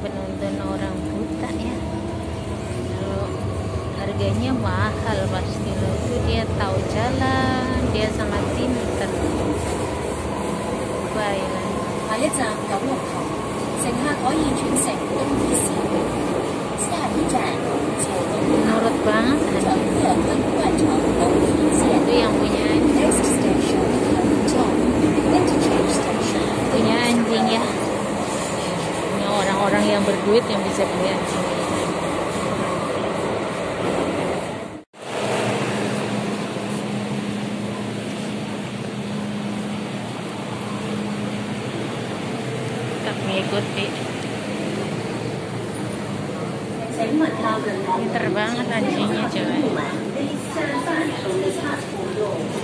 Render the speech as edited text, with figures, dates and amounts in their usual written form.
penonton orang buta ya. Kalau harganya mahal pasti loh, itu dia tahu jalan, dia sangat pintar. Baiklah. 下一站九龍塘，乘客可以轉乘東鐵線。下一站九龍塘， Menurut banget 乘客可以換乘東鐵線。 itu yang punya Next station, Tom. Interchange station. punya anjing ya. Punya orang-orang yang berduit yang bisa beli anjing. Tak mengikuti. Pinter banget anjingnya coba.